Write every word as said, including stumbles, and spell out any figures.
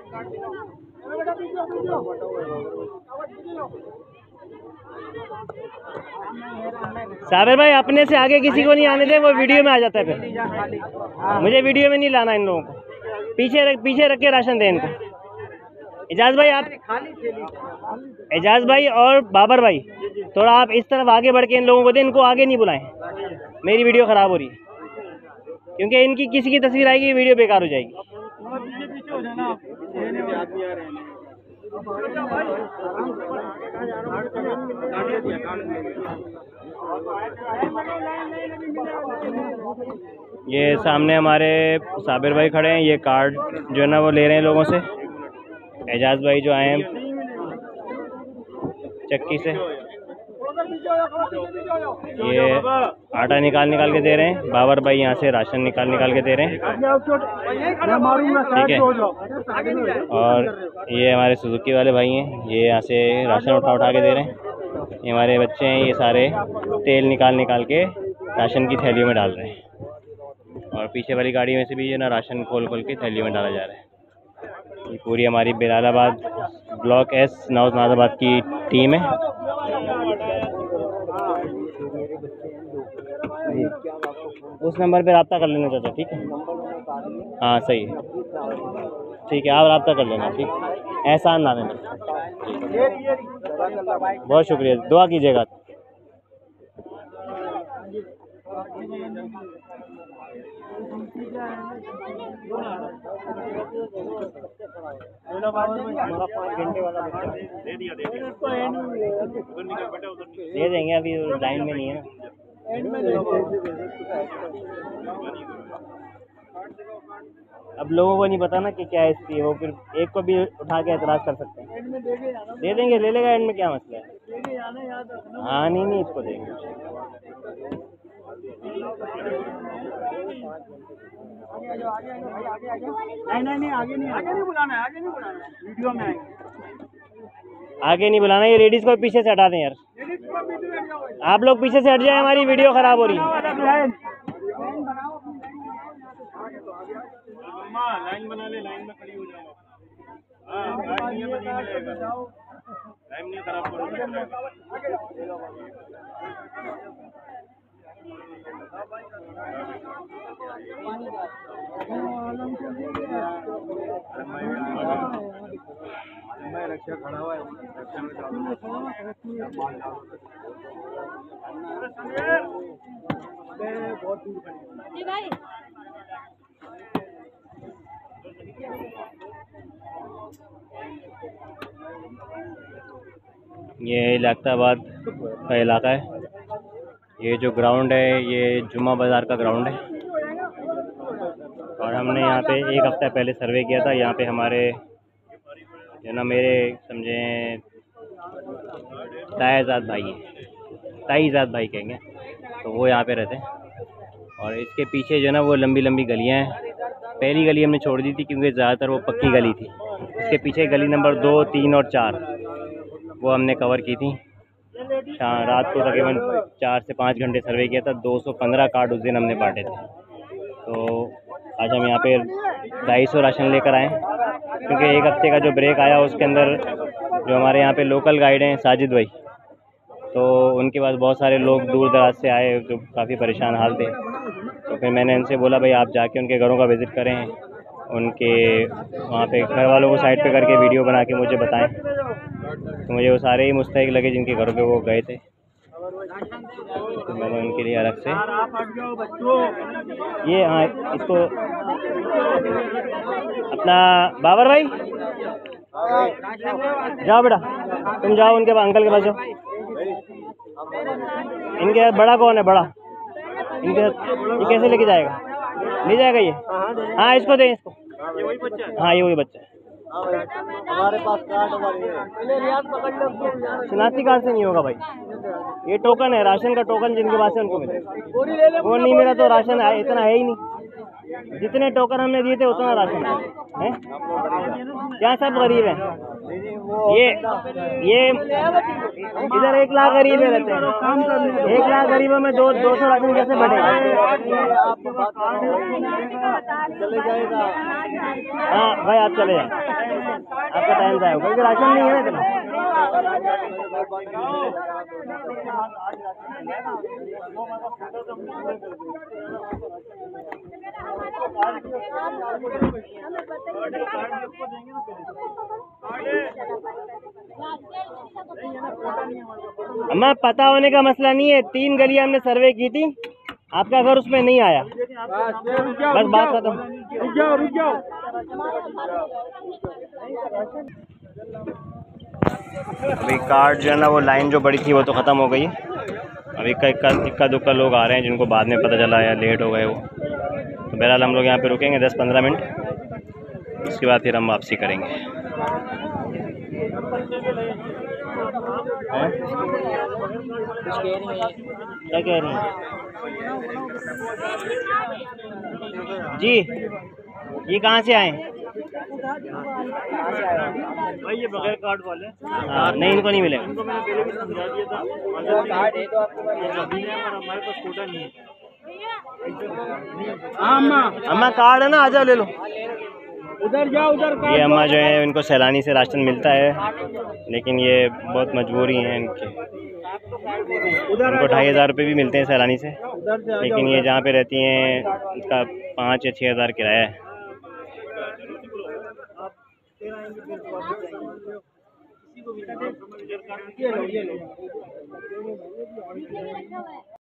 साबिर भाई अपने से आगे किसी को नहीं आने दे, वो वीडियो में आ जाता है फिर। मुझे वीडियो में नहीं लाना इन लोगों को। पीछे रख पीछे रख के राशन दे इनको। एजाज भाई आप एजाज भाई और बाबर भाई थोड़ा आप इस तरफ आगे बढ़ के इन लोगों को दे, इनको आगे नहीं बुलाएं, मेरी वीडियो ख़राब हो रही है, क्योंकि इनकी किसी की तस्वीर आएगी वीडियो बेकार हो जाएगी। ये सामने हमारे साबिर भाई खड़े हैं, ये कार्ड जो है ना वो ले रहे हैं लोगों से। एजाज भाई जो आए हैं चक्की से, ये आटा निकाल निकाल के दे रहे हैं। बाबर भाई यहाँ से राशन निकाल निकाल के दे रहे हैं, ठीक है। और ये हमारे सुजुकी वाले भाई हैं, ये यहाँ से राशन उठा उठा के दे रहे हैं। ये हमारे बच्चे हैं, ये सारे तेल निकाल निकाल के राशन की थैलियों में डाल रहे हैं। और पीछे वाली गाड़ी में से भी ये ना राशन खोल खोल के थैलियों में डाला जा रहा है। ये पूरी हमारी बिलालाबाद ब्लॉक एस नौज नाजाबाद की टीम है। उस नंबर पे रब्ता कर लेना चाचा, ठीक है? हाँ सही है, ठीक है, आप रब्ता कर लेना, ठीक। एहसान ना देना, बहुत शुक्रिया, दुआ कीजिएगा। दे देंगे, अभी लाइन में नहीं है ना। अब लोगों को नहीं पता ना कि क्या स्थिति है, वो फिर एक को भी उठा के एतराज़ कर सकते हैं। दे देंगे, ले लेगा एंड में, क्या मसला है। हाँ नहीं नहीं इसको देंगे। नहीं नहीं नहीं आगे नहीं आगे नहीं बुलाना है, आगे नहीं बुलाना है, वीडियो में आएंगे। आगे नहीं बुलाना, ये लेडीज को पीछे से हटा दें यार, आप लोग पीछे से हट जाए, हमारी वीडियो खराब हो रही है। लाइन बना ले, लाइन में खड़ी हो जाओ। हाँ लाइन नहीं खराब करो। रक्षा खड़ा हुआ है, रक्षा में बहुत दूर खड़ी भाई। ये लाख्ताबाद का इलाका है। ये जो ग्राउंड है ये जुम्मा बाज़ार का ग्राउंड है, और हमने यहाँ पे एक हफ्ता पहले सर्वे किया था। यहाँ पे हमारे जो ना मेरे समझें तायाजाद भाई हैं, ताईजाद भाई कहेंगे, तो वो यहाँ पे रहते हैं। और इसके पीछे जो ना वो लंबी लंबी गलियाँ हैं। पहली गली हमने छोड़ दी थी क्योंकि ज़्यादातर वो पक्की गली थी। इसके पीछे गली नंबर दो, तीन और चार वो हमने कवर की थी। रात को तकरीबन चार से पाँच घंटे सर्वे किया था। दो सौ पंद्रह कार्ड उस दिन हमने बांटे थे। तो आज हम यहाँ पे ढाई सौ राशन लेकर आए, क्योंकि एक हफ्ते का जो ब्रेक आया उसके अंदर जो हमारे यहाँ पे लोकल गाइड हैं साजिद भाई, तो उनके पास बहुत सारे लोग दूर दराज से आए जो काफ़ी परेशान हाल थे। तो फिर मैंने उनसे बोला भाई आप जाके उनके घरों का विज़िट करें, उनके वहाँ पे घर वालों को साइड पे करके वीडियो बना के मुझे बताएं। तो मुझे वो सारे ही मुस्तहिक लगे जिनके घरों पे वो गए थे। तो मैंने उनके लिए अलग से ये, हाँ इसको अपना बाबर भाई जाओ बेटा, तुम जाओ उनके पास, अंकल के पास जाओ। इनके साथ बड़ा कौन है? बड़ा इनके साथ ये कैसे लेके जाएगा? ले जाएगा ये? हाँ इसको दें, इसको। हाँ ये वही बच्चा है। हमारे पास कार्ड शनाख्ती कार्ड से नहीं होगा भाई, ये टोकन है, राशन का टोकन जिनके पास है उनको मिले। वो नहीं मिला तो राशन है इतना है ही नहीं। जितने टोकन हमने दिए थे उतना राशन है, है? क्या सब गरीब हैं? ये ये इधर एक लाख गरीब है रहते हैं। एक लाख गरीबों में दो दो सौ राशन कैसे बढ़ेगा? हाँ भाई आप चले जाए। आपका टाइम जाएगा क्योंकि राशन नहीं है ना इतना। अम्मा पता होने का मसला नहीं है, तीन गलियां हमने सर्वे की थी, आपका घर उसमें नहीं आया, बस बात खत्म। रुक जाओ रुक जाओ। अभी कार्ड जो है ना वो लाइन जो बड़ी थी वो तो ख़त्म हो गई। अभी इक्का इक्का इक्का दुक्का लोग आ रहे हैं जिनको बाद में पता चला या लेट हो गए वो। तो बहरहाल हम लोग यहाँ पे रुकेंगे दस पंद्रह मिनट, उसके बाद फिर हम वापसी करेंगे। क्या कह रही हैं जी? ये कहाँ से आए? भाई ये बगैर कार्ड वाले। हाँ नहीं, इनको नहीं मिलेगा। इनको मैंने पहले भी समझा दिया था। कार्ड है तो आपके पास अभी है पर हमारे पास कोटा नहीं है। हाँ अम्मा, अम्मा कार्ड है ना, आ जाओ ले लो। उधर जाओ उधर। ये अम्मा जो है इनको सैलानी से राशन मिलता है, लेकिन ये बहुत मजबूरी है इनकी। उनको ढाई हज़ार रुपये भी मिलते हैं सैलानी से, लेकिन ये जहाँ पे रहती हैं इसका पाँच या छः हज़ार किराया है।